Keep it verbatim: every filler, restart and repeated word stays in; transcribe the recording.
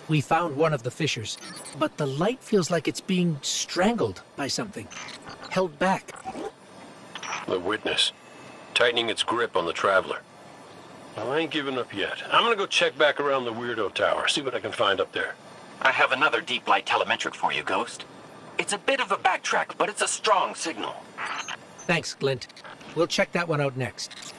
We found one of the fissures, but the light feels like it's being strangled by something. Held back. The witness. Tightening its grip on the traveler. Well, I ain't giving up yet. I'm gonna go check back around the Weirdo Tower, see what I can find up there. I have another deep light telemetric for you, Ghost. It's a bit of a backtrack, but it's a strong signal. Thanks, Glint. We'll check that one out next.